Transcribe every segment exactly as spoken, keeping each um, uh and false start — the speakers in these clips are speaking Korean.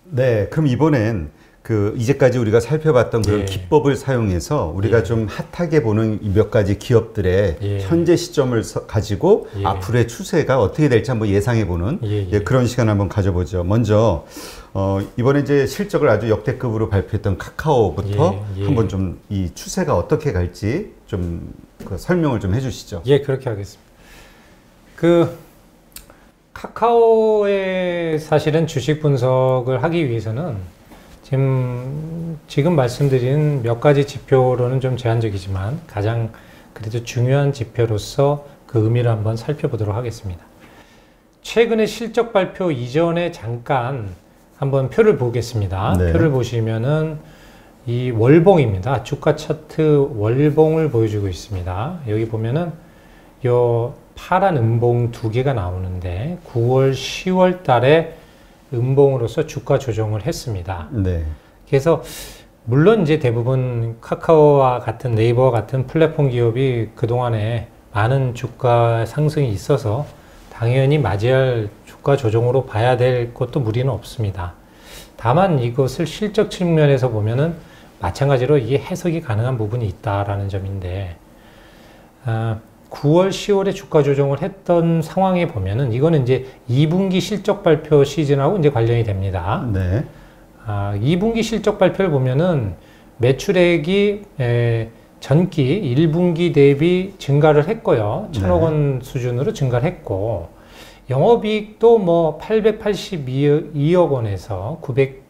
네, 그럼 이번엔 그 이제까지 우리가 살펴봤던 그런 예. 기법을 사용해서 우리가 예. 좀 핫하게 보는 이 몇 가지 기업들의 예. 현재 시점을 서- 가지고 예. 앞으로의 추세가 어떻게 될지 한번 예상해보는 예, 예. 예, 그런 시간을 한번 가져보죠. 먼저 어, 이번에 이제 실적을 아주 역대급으로 발표했던 카카오부터 예, 예. 한번 좀 이 추세가 어떻게 갈지 좀 그 설명을 좀 해주시죠. 예, 그렇게 하겠습니다. 그 카카오의 사실은 주식 분석을 하기 위해서는 지금 지금 말씀드린 몇 가지 지표로는 좀 제한적이지만 가장 그래도 중요한 지표로서 그 의미를 한번 살펴보도록 하겠습니다. 최근에 실적 발표 이전에 잠깐 한번 표를 보겠습니다. 네. 표를 보시면은 이 월봉입니다. 주가 차트 월봉을 보여주고 있습니다. 여기 보면은 요 파란 음봉 두 개가 나오는데 구월, 시월 달에 음봉으로서 주가 조정을 했습니다. 네. 그래서 물론 이제 대부분 카카오와 같은 네이버와 같은 플랫폼 기업이 그동안에 많은 주가 상승이 있어서 당연히 맞이할 주가 조정으로 봐야 될 것도 무리는 없습니다. 다만 이것을 실적 측면에서 보면은 마찬가지로 이게 해석이 가능한 부분이 있다라는 점인데, 아, 구월, 시월에 주가 조정을 했던 상황에 보면은 이거는 이제 이 분기 실적 발표 시즌하고 이제 관련이 됩니다. 네. 아, 이 분기 실적 발표를 보면은 매출액이 에, 전기 일 분기 대비 증가를 했고요. 천억 원 수준으로 증가를 했고, 영업이익도 뭐 팔백팔십이억 원에서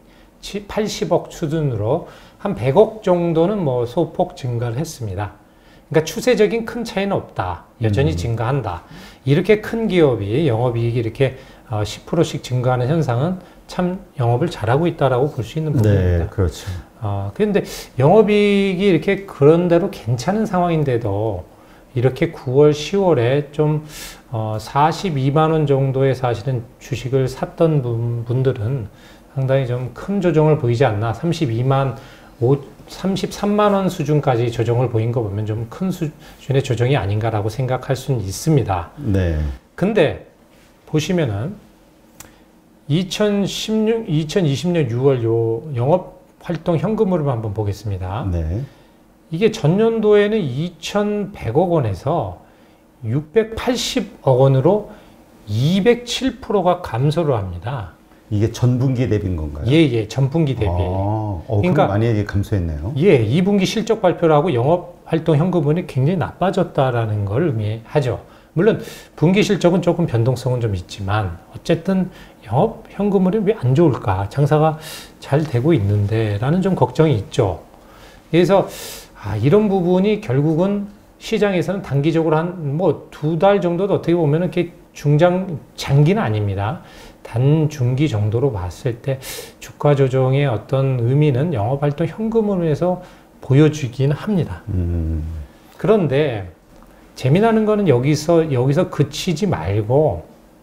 구백팔십억 수준으로 한 백억 정도는 뭐 소폭 증가를 했습니다. 그러니까 추세적인 큰 차이는 없다. 여전히 음. 증가한다. 이렇게 큰 기업이 영업이익이 이렇게 십 퍼센트씩 증가하는 현상은 참 영업을 잘하고 있다라고 볼 수 있는 부분입니다. 네, 그렇죠. 아, 그런데 영업이익이 이렇게 그런대로 괜찮은 상황인데도 이렇게 구월, 시월에 좀 어, 사십이만 원 정도의 사실은 주식을 샀던 분, 분들은 상당히 좀 큰 조정을 보이지 않나. 삼십이만, 삼십삼만 원 수준까지 조정을 보인 거 보면 좀 큰 수준의 조정이 아닌가라고 생각할 수는 있습니다. 네. 근데 보시면은 이천십육, 이천이십 년 유월 요 영업 활동 현금흐름 한번 보겠습니다. 네. 이게 전년도에는 이천백억 원에서 육백팔십억 원으로 이백칠 퍼센트가 감소를 합니다. 이게 전분기에 대비인 건가요? 예, 예, 전분기 대비. 아, 어, 그러니까 그럼 많이 감소했네요. 예, 이 분기 실적 발표를 하고 영업 활동 현금흐름이 굉장히 나빠졌다라는 걸 의미하죠. 물론 분기 실적은 조금 변동성은 좀 있지만 어쨌든 영업 현금흐름이 왜 안 좋을까? 장사가 잘 되고 있는데 라는 좀 걱정이 있죠. 그래서 아, 이런 부분이 결국은 시장에서는 단기적으로 한 뭐 두 달 정도도 어떻게 보면 이렇게 중장 장기는 아닙니다. 단중기 정도로 봤을 때 주가 조정의 어떤 의미는 영업활동 현금흐름에서 보여주긴 합니다. 음. 그런데 재미나는 거는 여기서 여기서 그치지 말고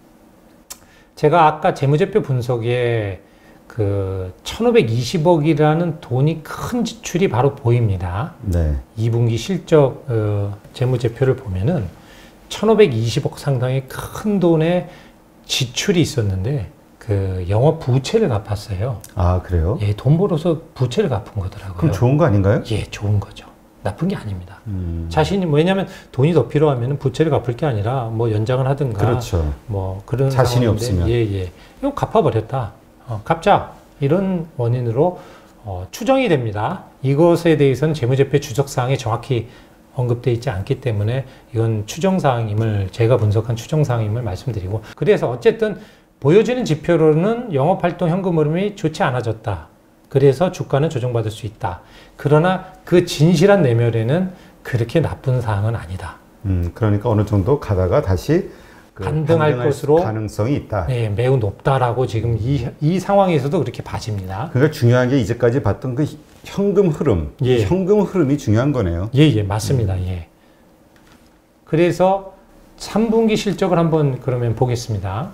제가 아까 재무제표 분석에 그 천오백이십억이라는 돈이 큰 지출이 바로 보입니다. 네. 이 분기 실적 어, 재무제표를 보면은 천오백이십억 상당의 큰 돈의 지출이 있었는데 그 영업 부채를 갚았어요. 아, 그래요? 예, 돈 벌어서 부채를 갚은 거더라고요. 그럼 좋은 거 아닌가요? 예, 좋은 거죠. 나쁜 게 아닙니다. 음. 자신이 왜냐하면 돈이 더 필요하면 부채를 갚을 게 아니라 뭐 연장을 하든가 그렇죠. 뭐 그런 자신이 상황인데, 없으면. 예, 예. 이거 갚아버렸다. 어, 갚자. 이런 원인으로 어, 추정이 됩니다. 이것에 대해서는 재무제표 주석사항에 정확히 언급되어 있지 않기 때문에 이건 추정사항임을 제가 분석한 추정사항임을 말씀드리고, 그래서 어쨌든 보여지는 지표로는 영업활동 현금 흐름이 좋지 않아졌다. 그래서 주가는 조정받을 수 있다. 그러나 그 진실한 내면에는 그렇게 나쁜 사항은 아니다. 음, 그러니까 어느 정도 가다가 다시 그 반등할 반등할 것으로 가능성이 있다. 네, 매우 높다라고 지금 이, 이 상황에서도 그렇게 봐집니다. 그러니까 중요한 게 이제까지 봤던 그 현금 흐름, 예. 현금 흐름이 중요한 거네요. 예, 예, 맞습니다. 음. 예. 그래서 삼 분기 실적을 한번 그러면 보겠습니다.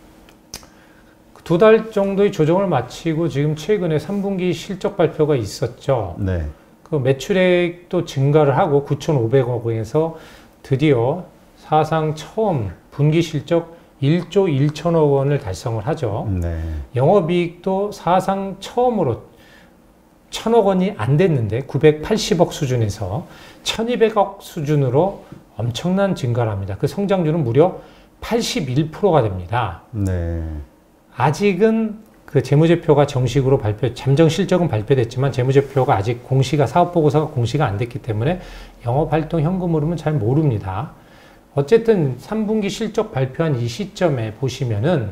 두 달 정도의 조정을 마치고 지금 최근에 삼 분기 실적 발표가 있었죠. 네. 그 매출액도 증가를 하고 구천오백억 원에서 드디어 사상 처음 분기 실적 일조 일천억 원을 달성을 하죠. 네. 영업이익도 사상 처음으로 천억 원이 안 됐는데 구백팔십억 수준에서 천이백억 수준으로 엄청난 증가를 합니다. 그 성장률은 무려 팔십일 퍼센트가 됩니다. 네. 아직은 그 재무제표가 정식으로 발표, 잠정 실적은 발표됐지만 재무제표가 아직 공시가, 사업보고서가 공시가 안 됐기 때문에 영업활동 현금 흐름은 잘 모릅니다. 어쨌든 삼 분기 실적 발표한 이 시점에 보시면은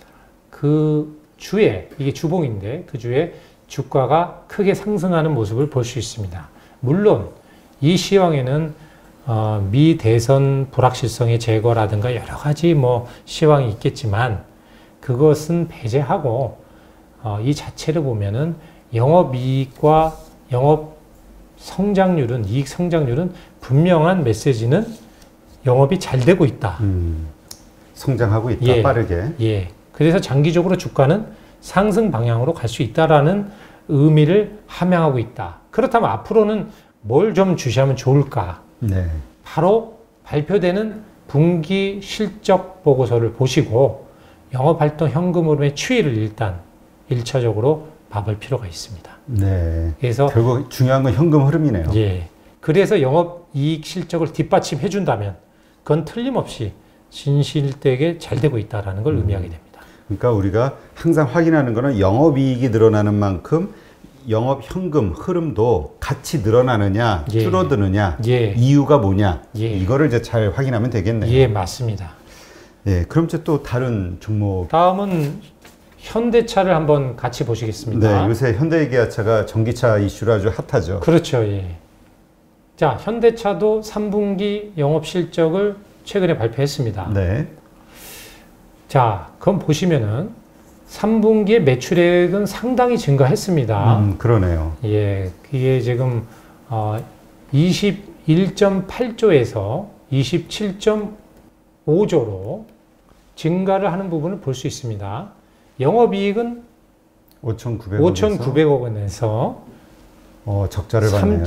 그 주에, 이게 주봉인데 그 주에 주가가 크게 상승하는 모습을 볼 수 있습니다. 물론 이 시황에는 어, 미 대선 불확실성의 제거라든가 여러 가지 뭐 시황이 있겠지만 그것은 배제하고 어, 이 자체를 보면은 영업이익과 영업 성장률은, 이익 성장률은 분명한 메시지는 영업이 잘 되고 있다. 음, 성장하고 있다. 예, 빠르게. 예. 그래서 장기적으로 주가는 상승 방향으로 갈 수 있다라는 의미를 함양하고 있다. 그렇다면 앞으로는 뭘 좀 주시하면 좋을까? 네. 바로 발표되는 분기 실적 보고서를 보시고 영업활동 현금 흐름의 추이를 일단 일차적으로 봐볼 필요가 있습니다. 네. 그래서 결국 중요한 건 현금 흐름이네요. 예. 그래서 영업이익 실적을 뒷받침해 준다면 그건 틀림없이 진실되게 잘 되고 있다는 걸 음. 의미하게 됩니다. 그러니까 우리가 항상 확인하는 거는 영업이익이 늘어나는 만큼 영업 현금 흐름도 같이 늘어나느냐, 예. 줄어드느냐, 예. 이유가 뭐냐, 예. 이거를 이제 잘 확인하면 되겠네요. 예, 맞습니다. 예, 그럼 이제 또 다른 종목. 다음은 현대차를 한번 같이 보시겠습니다. 네, 요새 현대기아차가 전기차 이슈로 아주 핫하죠. 그렇죠, 예. 자, 현대차도 삼 분기 영업 실적을 최근에 발표했습니다. 네. 자, 그럼 보시면은 삼 분기의 매출액은 상당히 증가했습니다. 음, 그러네요. 예, 그게 지금 어, 이십일 점 팔 조에서 이십칠 점 오 조로 증가를 하는 부분을 볼 수 있습니다. 영업이익은 오천구백억 원에서 어, 적자를 봤네요.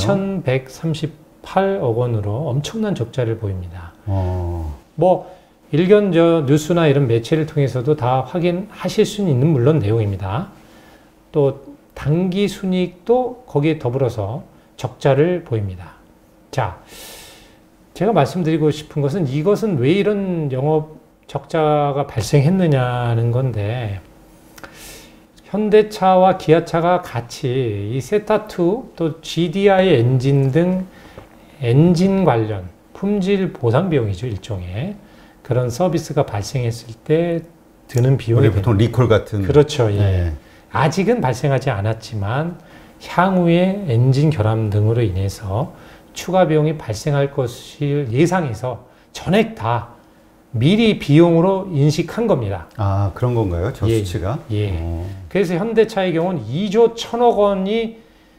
삼천백삼십팔억 원으로 엄청난 적자를 보입니다. 어. 뭐 일견 저 뉴스나 이런 매체를 통해서도 다 확인하실 수는 있는 물론 내용입니다. 또 당기 순이익도 거기에 더불어서 적자를 보입니다. 자, 제가 말씀드리고 싶은 것은 이것은 왜 이런 영업 적자가 발생했느냐는 건데 현대차와 기아차가 같이 이 세타투 또 지디아이 엔진 등 엔진 관련 품질 보상 비용이죠, 일종의. 그런 서비스가 발생했을 때 드는 비용이 우리 보통 리콜 같은. 그렇죠. 예. 네. 아직은 발생하지 않았지만 향후에 엔진 결함 등으로 인해서 추가 비용이 발생할 것을 예상해서 전액 다 미리 비용으로 인식한 겁니다. 아, 그런 건가요? 저 예, 수치가? 예. 오. 그래서 현대차의 경우는 이조 천억 원이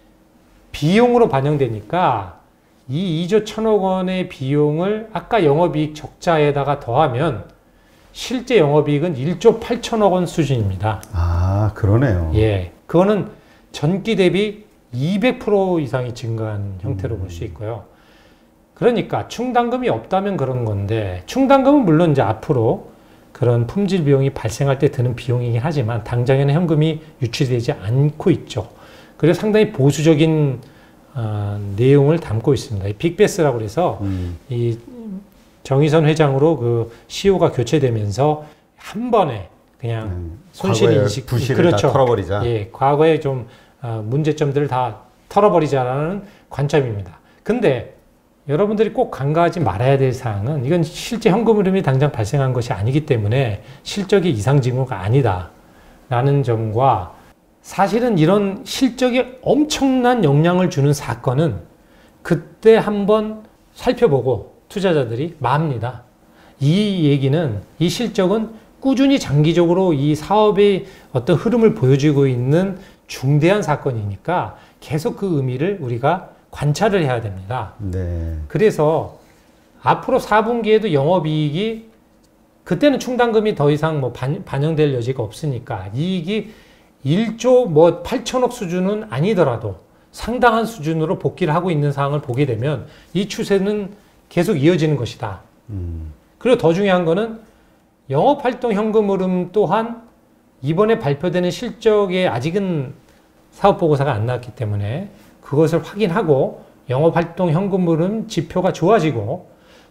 비용으로 반영되니까 이 이조 천억 원의 비용을 아까 영업이익 적자에다가 더하면 실제 영업이익은 일조 팔천억 원 수준입니다. 아, 그러네요. 예. 그거는 전기 대비 이백 퍼센트 이상이 증가한 형태로 음. 볼 수 있고요. 그러니까 충당금이 없다면 그런 건데 충당금은 물론 이제 앞으로 그런 품질 비용이 발생할 때 드는 비용이긴 하지만 당장에는 현금이 유출되지 않고 있죠. 그래서 상당히 보수적인 어, 내용을 담고 있습니다. 이 빅베스라고 해서 음. 이 정의선 회장으로 그 씨이오가 교체되면서 한 번에 그냥 음, 손실 인식, 부실을 그렇죠. 다 털어버리자. 예, 과거에 좀 어, 문제점들을 다 털어버리자라는 관점입니다. 근데 여러분들이 꼭 간과하지 말아야 될 사항은 이건 실제 현금 흐름이 당장 발생한 것이 아니기 때문에 실적이 이상 징후가 아니다라는 점과 사실은 이런 실적에 엄청난 영향을 주는 사건은 그때 한번 살펴보고 투자자들이 맙니다. 이 얘기는 이 실적은 꾸준히 장기적으로 이 사업의 어떤 흐름을 보여주고 있는 중대한 사건이니까 계속 그 의미를 우리가 관찰을 해야 됩니다. 네. 그래서 앞으로 사 분기에도 영업이익이 그때는 충당금이 더 이상 뭐 반, 반영될 여지가 없으니까 이익이 일조 뭐 팔천억 수준은 아니더라도 상당한 수준으로 복귀를 하고 있는 상황을 보게 되면 이 추세는 계속 이어지는 것이다. 음. 그리고 더 중요한 거는 영업활동 현금 흐름 또한 이번에 발표되는 실적에 아직은 사업보고서가 안 나왔기 때문에 그것을 확인하고 영업활동 현금 흐름 지표가 좋아지고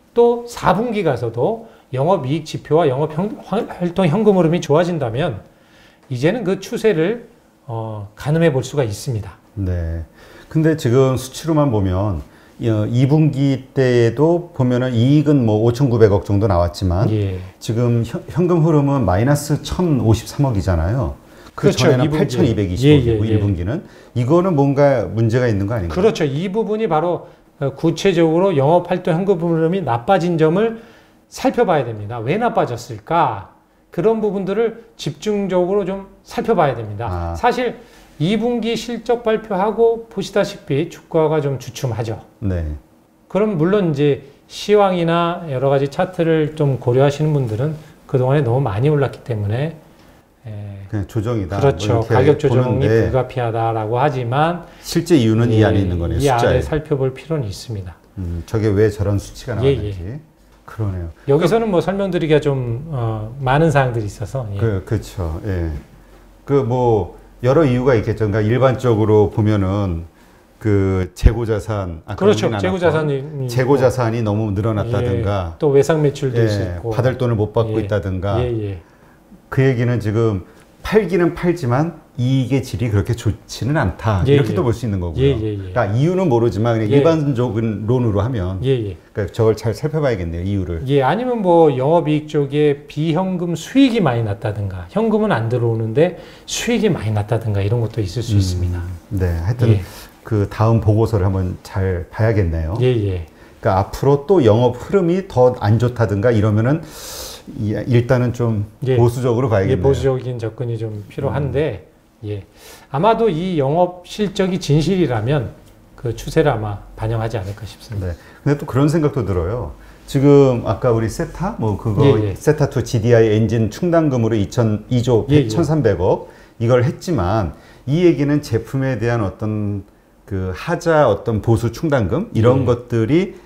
또 사 분기 가서도 영업이익 지표와 영업활동 현금 흐름이 좋아진다면 이제는 그 추세를 어, 가늠해 볼 수가 있습니다. 네. 근데 지금 수치로만 보면 이 분기 때에도 보면은 이익은 뭐 오천구백억 정도 나왔지만 예. 지금 현, 현금 흐름은 마이너스 천오십삼억이잖아요. 그 그렇죠. 전에는 이 분기. 팔천이백이십억이고 예, 예, 예. 일 분기는 이거는 뭔가 문제가 있는 거 아닌가요? 그렇죠. 이 부분이 바로 구체적으로 영업활동 현금 흐름이 나빠진 점을 살펴봐야 됩니다. 왜 나빠졌을까? 그런 부분들을 집중적으로 좀 살펴봐야 됩니다. 아. 사실 이 분기 실적 발표하고 보시다시피 주가가 좀 주춤하죠. 네. 그럼 물론 이제 시황이나 여러 가지 차트를 좀 고려하시는 분들은 그동안에 너무 많이 올랐기 때문에 에, 그냥 조정이다. 그렇죠. 뭐 가격 조정이 보는데 불가피하다라고 하지만 실제 이유는 예, 이 안에 있는 거네요. 이 숫자에. 안에 살펴볼 필요는 있습니다. 음, 저게 왜 저런 수치가 예, 나왔는지. 예. 그러네요. 여기서는 뭐 설명드리기가 좀 어, 많은 사항들이 있어서 예. 그, 그렇죠. 예. 그 뭐 여러 이유가 있겠죠. 그러니까 일반적으로 보면은 그 재고 자산, 아까 그렇죠. 우리는 재고 나눴던 자산이 재고 자산이 너무 늘어났다든가, 예, 또 외상 매출도 예, 있고 받을 돈을 못 받고 예, 있다든가. 예, 예. 그 얘기는 지금 팔기는 팔지만 이익의 질이 그렇게 좋지는 않다. 예, 이렇게도 예. 볼 수 있는 거고요. 예, 예, 예. 그러니까 이유는 모르지만 그냥 예. 일반적인 론으로 하면 예, 예. 그러니까 저걸 잘 살펴봐야겠네요. 이유를. 예, 아니면 뭐 영업이익 쪽에 비현금 수익이 많이 났다든가, 현금은 안 들어오는데 수익이 많이 났다든가 이런 것도 있을 수 음, 있습니다. 네, 하여튼 예. 그 다음 보고서를 한번 잘 봐야겠네요. 예, 예. 그러니까 앞으로 또 영업 흐름이 더 안 좋다든가 이러면은 이- 일단은 좀 예. 보수적으로 예, 봐야겠네요. 보수적인 접근이 좀 필요한데, 예. 아마도 이 영업 실적이 진실이라면 그 추세를 아마 반영하지 않을까 싶습니다. 네. 근데 또 그런 생각도 들어요. 지금 아까 우리 세타 뭐 그거 예, 예. 세타 투 지디아이 엔진 충당금으로 이조 예, 예. 천삼백억 이걸 했지만 이 얘기는 제품에 대한 어떤 그 하자 어떤 보수 충당금 이런 예. 것들이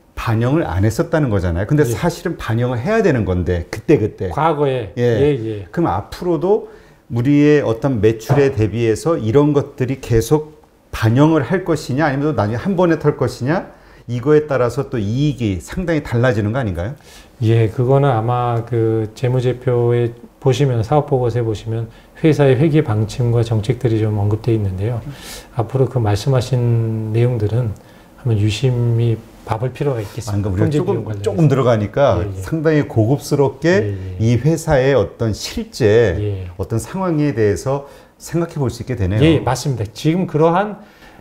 반영을 안 했었다는 거잖아요. 근데 예. 사실은 반영을 해야 되는 건데 그때 그때. 과거에 예. 예, 예. 그럼 앞으로도 우리의 어떤 매출에 대비해서 이런 것들이 계속 반영을 할 것이냐 아니면 나중에 한 번에 털 것이냐 이거에 따라서 또 이익이 상당히 달라지는 거 아닌가요? 예, 그거는 아마 그 재무제표에 보시면 사업보고서에 보시면 회사의 회계 방침과 정책들이 좀 언급되어 있는데요. 앞으로 그 말씀하신 내용들은 한번 유심히 봐볼 필요가 있겠습니다. 아, 그러니까 우리가 통제 비용 조금, 관련해서. 조금 들어가니까 예, 예. 상당히 고급스럽게 예, 예. 이 회사의 어떤 실제 예. 어떤 상황에 대해서 생각해 볼 수 있게 되네요. 예, 맞습니다. 지금 그러한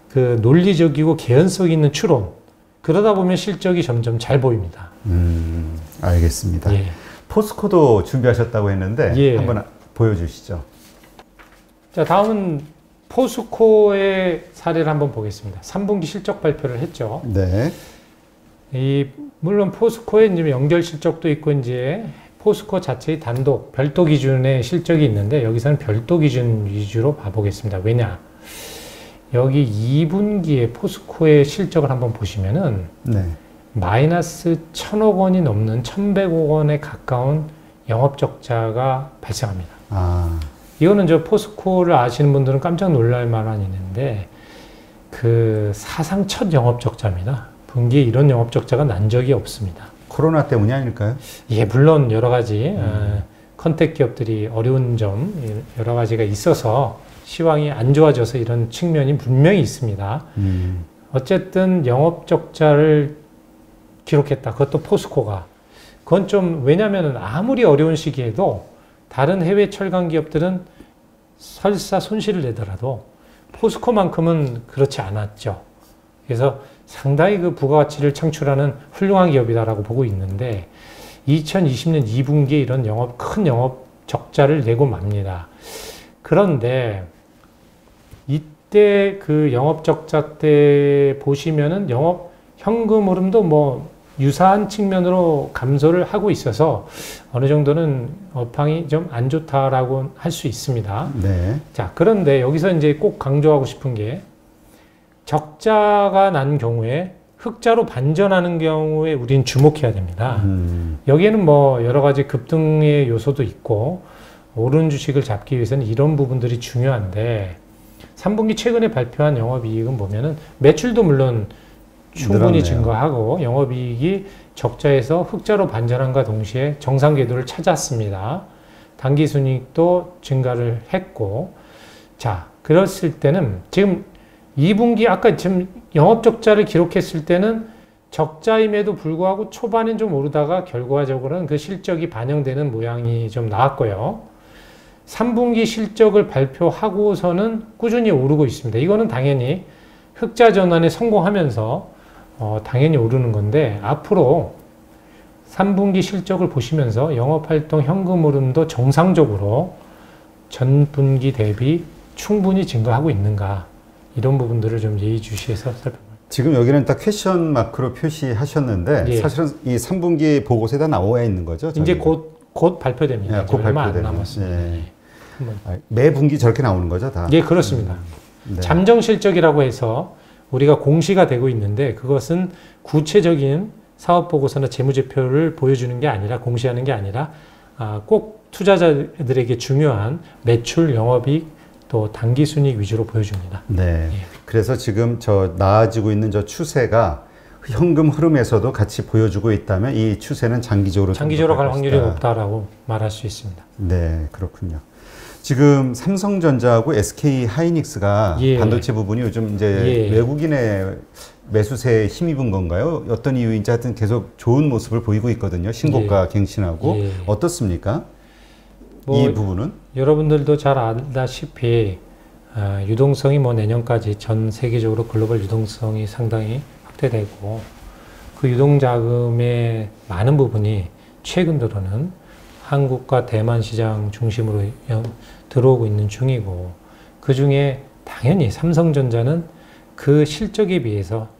그 논리적이고 개연성 있는 추론 그러다 보면 실적이 점점 잘 보입니다. 음, 알겠습니다. 예. 포스코도 준비하셨다고 했는데 예. 한번 보여주시죠. 자, 다음은 포스코의 사례를 한번 보겠습니다. 삼 분기 실적 발표를 했죠. 네. 이 물론 포스코의 이제 연결 실적도 있고 이제 포스코 자체의 단독 별도 기준의 실적이 있는데 여기서는 별도 기준 위주로 봐보겠습니다. 왜냐? 여기 이 분기에 포스코의 실적을 한번 보시면은 네. 마이너스 천억 원이 넘는 천백억 원에 가까운 영업 적자가 발생합니다. 아, 이거는 저 포스코를 아시는 분들은 깜짝 놀랄 만한 일인데 그 사상 첫 영업 적자입니다. 분기에 이런 영업 적자가 난 적이 없습니다. 코로나 때문이 아닐까요? 예, 물론 여러 가지 어, 컨택 기업들이 어려운 점 여러 가지가 있어서 시황이 안 좋아져서 이런 측면이 분명히 있습니다. 음, 어쨌든 영업 적자를 기록했다. 그것도 포스코가. 그건 좀 왜냐면은 아무리 어려운 시기에도 다른 해외 철강 기업들은 설사 손실을 내더라도 포스코만큼은 그렇지 않았죠. 그래서 상당히 그 부가가치를 창출하는 훌륭한 기업이다라고 보고 있는데 이천이십 년 이 분기에 이런 영업, 큰 영업 적자를 내고 맙니다. 그런데 이때 그 영업 적자 때 보시면은 영업 현금 흐름도 뭐 유사한 측면으로 감소를 하고 있어서 어느 정도는 업황이 좀 안 좋다라고 할 수 있습니다. 네. 자, 그런데 여기서 이제 꼭 강조하고 싶은 게 적자가 난 경우에 흑자로 반전하는 경우에 우리는 주목해야 됩니다. 음. 여기에는 뭐 여러 가지 급등의 요소도 있고 오른 주식을 잡기 위해서는 이런 부분들이 중요한데 삼 분기 최근에 발표한 영업이익은 보면은 매출도 물론 충분히 늘었네요. 증가하고 영업이익이 적자에서 흑자로 반전함과 동시에 정상 궤도를 찾았습니다. 당기순이익도 증가를 했고, 자, 그랬을 때는 지금 이 분기 아까 지금 영업적자를 기록했을 때는 적자임에도 불구하고 초반엔 좀 오르다가 결과적으로는 그 실적이 반영되는 모양이 좀 나왔고요. 삼 분기 실적을 발표하고서는 꾸준히 오르고 있습니다. 이거는 당연히 흑자 전환에 성공하면서 어, 당연히 오르는 건데 앞으로 삼 분기 실적을 보시면서 영업활동 현금 흐름도 정상적으로 전 분기 대비 충분히 증가하고 있는가 이런 부분들을 좀 예의주시해서 살펴볼게요. 지금 여기는 딱 퀘션 마크로 표시하셨는데 예. 사실은 이 삼 분기 보고서에 다 나와 있는 거죠? 이제 곧, 곧 발표됩니다. 예, 곧 얼마 안 발표되는. 남았습니다. 예. 한번. 아, 매 분기 저렇게 나오는 거죠, 다? 예, 그렇습니다. 음, 네. 잠정 실적이라고 해서 우리가 공시가 되고 있는데 그것은 구체적인 사업 보고서나 재무제표를 보여주는 게 아니라 공시하는 게 아니라 아, 꼭 투자자들에게 중요한 매출, 영업이익, 또 당기순이익 위주로 보여줍니다. 네. 예. 그래서 지금 저 나아지고 있는 저 추세가 현금 흐름에서도 같이 보여주고 있다면 이 추세는 장기적으로 장기적으로 갈 갈 확률이 것이다. 높다라고 말할 수 있습니다. 네, 그렇군요. 지금 삼성전자하고 에스케이 하이닉스가 예. 반도체 부분이 요즘 이제 예. 외국인의 매수세에 힘입은 건가요? 어떤 이유인지 하여튼 계속 좋은 모습을 보이고 있거든요. 신고가 갱신하고. 예. 어떻습니까? 뭐 이 부분은? 여러분들도 잘 알다시피 어, 유동성이 뭐 내년까지 전 세계적으로 글로벌 유동성이 상당히 확대되고 그 유동자금의 많은 부분이 최근 들어는 한국과 대만 시장 중심으로 들어오고 있는 중이고 그 중에 당연히 삼성전자는 그 실적에 비해서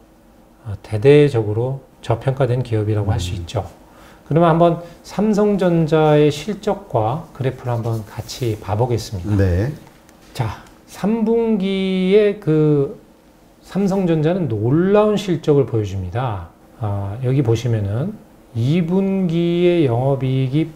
대대적으로 저평가된 기업이라고 할 수 있죠. 그러면 한번 삼성전자의 실적과 그래프를 한번 같이 봐보겠습니다. 네. 자, 삼 분기에 그 삼성전자는 놀라운 실적을 보여줍니다. 아, 여기 보시면은 이 분기의 영업이익이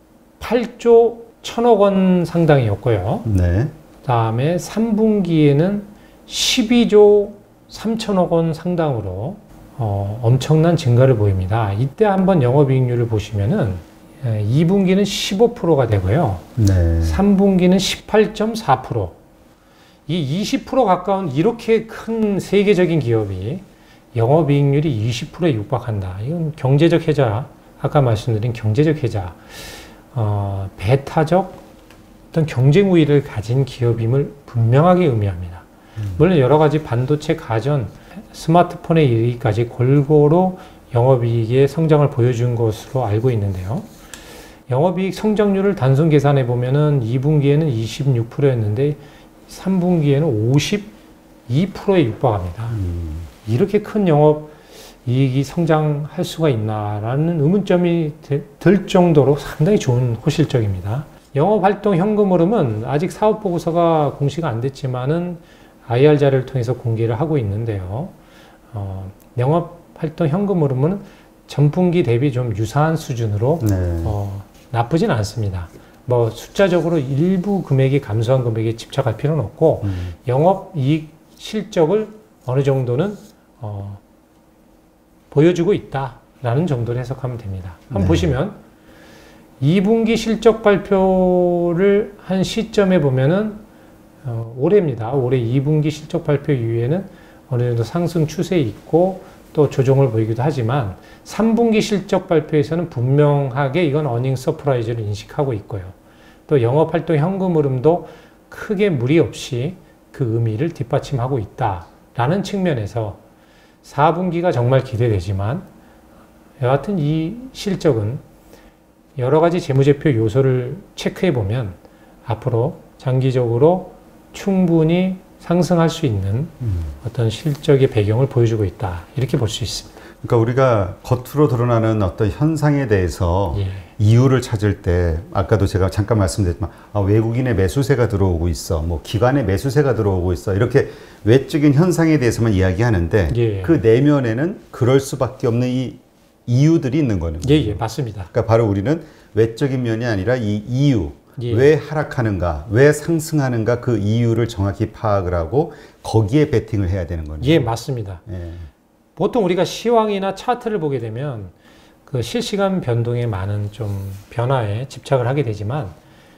팔조 천억 원 상당이었고요. 네. 다음에 삼 분기에는 십이조 삼천억 원 상당으로 어, 엄청난 증가를 보입니다. 이때 한번 영업이익률을 보시면은 이 분기는 십오 퍼센트가 되고요. 네. 삼 분기는 십팔 점 사 퍼센트. 이 이십 퍼센트 가까운 이렇게 큰 세계적인 기업이 영업이익률이 이십 퍼센트에 육박한다. 이건 경제적 혜자, 아까 말씀드린 경제적 혜자, 어, 배타적 어떤 경쟁 우위를 가진 기업임을 분명하게 의미합니다. 음. 물론 여러 가지 반도체, 가전, 스마트폰에 이르기까지 골고루 영업이익의 성장을 보여준 것으로 알고 있는데요. 영업이익 성장률을 단순 계산해 보면은 이 분기에는 이십육 퍼센트였는데 삼 분기에는 오십이 퍼센트에 육박합니다. 음. 이렇게 큰 영업이익이 성장할 수가 있나라는 의문점이 들 정도로 상당히 좋은 호실적입니다. 영업활동 현금 흐름은 아직 사업보고서가 공시가 안 됐지만은 아이알 자료를 통해서 공개를 하고 있는데요. 어, 영업활동 현금 흐름은 전분기 대비 좀 유사한 수준으로 네. 어, 나쁘진 않습니다. 뭐 숫자적으로 일부 금액이 감소한 금액에 집착할 필요는 없고 음. 영업이익 실적을 어느 정도는 어, 보여주고 있다라는 정도로 해석하면 됩니다. 한번 네. 보시면 이 분기 실적 발표를 한 시점에 보면은 어, 올해입니다. 올해 이 분기 실적 발표 이후에는 어느 정도 상승 추세에 있고 또 조정을 보이기도 하지만 삼 분기 실적 발표에서는 분명하게 이건 어닝 서프라이즈를 인식하고 있고요. 또 영업활동 현금 흐름도 크게 무리 없이 그 의미를 뒷받침하고 있다라는 측면에서 사 분기가 정말 기대되지만 여하튼 이 실적은 여러 가지 재무제표 요소를 체크해 보면 앞으로 장기적으로 충분히 상승할 수 있는 음. 어떤 실적의 배경을 보여주고 있다. 이렇게 볼 수 있습니다. 그러니까 우리가 겉으로 드러나는 어떤 현상에 대해서 예. 이유를 찾을 때 아까도 제가 잠깐 말씀드렸지만 아, 외국인의 매수세가 들어오고 있어, 뭐 기관의 매수세가 들어오고 있어 이렇게 외적인 현상에 대해서만 이야기하는데 예. 그 내면에는 그럴 수밖에 없는 이 이유들이 있는 거는 예, 예, 맞습니다. 그러니까 바로 우리는 외적인 면이 아니라 이 이유, 예. 왜 하락하는가, 왜 상승하는가 그 이유를 정확히 파악을 하고 거기에 베팅을 해야 되는 거죠. 예, 맞습니다. 예. 보통 우리가 시황이나 차트를 보게 되면 그 실시간 변동에 많은 좀 변화에 집착을 하게 되지만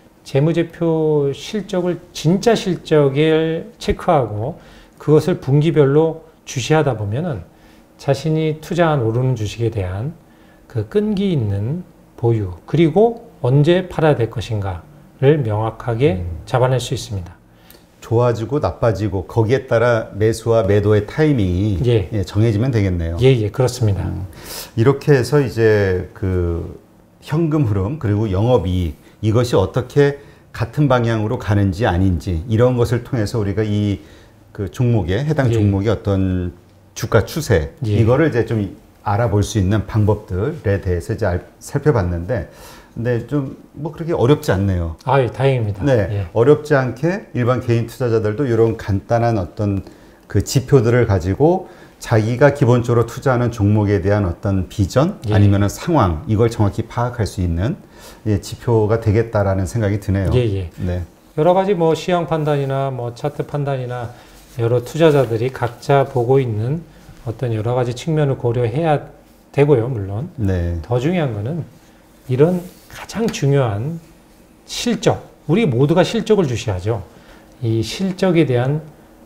재무제표 실적을 진짜 실적을 체크하고 그것을 분기별로 주시하다 보면은 자신이 투자한 오르는 주식에 대한 그 끈기 있는 보유 그리고 언제 팔아야 될 것인가를 명확하게 음. 잡아낼 수 있습니다. 좋아지고 나빠지고 거기에 따라 매수와 매도의 타이밍이 예. 예, 정해지면 되겠네요. 예, 예, 그렇습니다. 음, 이렇게 해서 이제 그 현금 흐름 그리고 영업이익 이것이 어떻게 같은 방향으로 가는지 아닌지 이런 것을 통해서 우리가 이 그 종목에 해당 예. 종목의 어떤 주가 추세 예. 이거를 이제 좀 알아볼 수 있는 방법들에 대해서 이제 알, 살펴봤는데. 근데 좀 뭐 그렇게 어렵지 않네요. 아, 예, 다행입니다. 네, 예. 어렵지 않게 일반 개인 투자자들도 이런 간단한 어떤 그 지표들을 가지고 자기가 기본적으로 투자하는 종목에 대한 어떤 비전 예. 아니면은 상황 이걸 정확히 파악할 수 있는 예, 지표가 되겠다라는 생각이 드네요. 예, 예. 네. 여러 가지 뭐 시황 판단이나 뭐 차트 판단이나 여러 투자자들이 각자 보고 있는 어떤 여러 가지 측면을 고려해야 되고요, 물론. 네. 더 중요한 거는 이런 가장 중요한 실적, 우리 모두가 실적을 주시하죠. 이 실적에 대한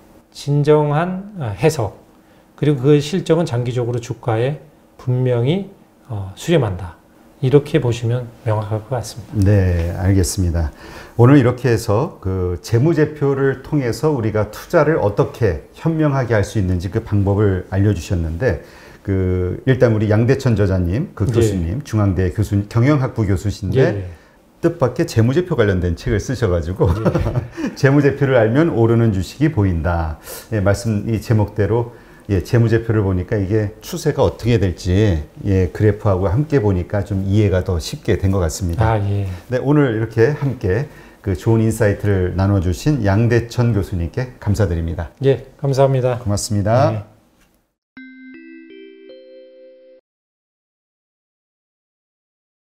진정한 해석, 그리고 그 실적은 장기적으로 주가에 분명히 어, 수렴한다. 이렇게 보시면 명확할 것 같습니다. 네, 알겠습니다. 오늘 이렇게 해서 그 재무제표를 통해서 우리가 투자를 어떻게 현명하게 할 수 있는지 그 방법을 알려주셨는데 그 일단 우리 양대천 저자님, 그 교수님, 예. 중앙대 교수, 경영학부 교수신데 예. 뜻밖의 재무제표 관련된 책을 쓰셔가지고 예. 재무제표를 알면 오르는 주식이 보인다. 예, 말씀 이 제목대로 예, 재무제표를 보니까 이게 추세가 어떻게 될지 예, 그래프하고 함께 보니까 좀 이해가 더 쉽게 된 것 같습니다. 아, 예. 네, 오늘 이렇게 함께 그 좋은 인사이트를 나눠주신 양대천 교수님께 감사드립니다. 예, 감사합니다. 고맙습니다. 예.